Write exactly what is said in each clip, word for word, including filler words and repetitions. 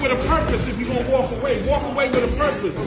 with a purpose if you're going to walk away. Walk away with a purpose.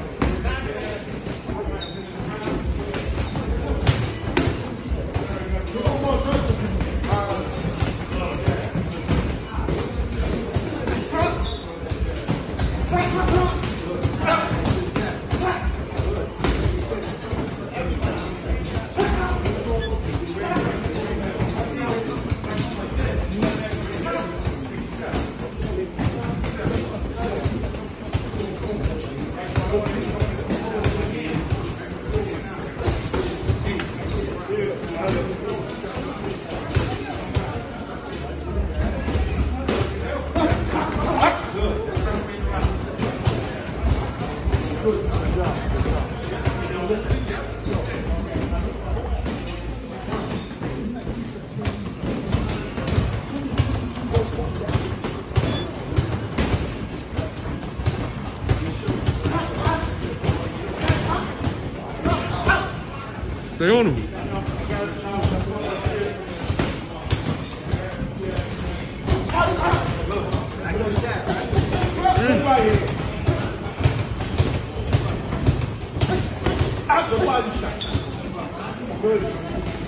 Stay on him. Out the body shot. Good.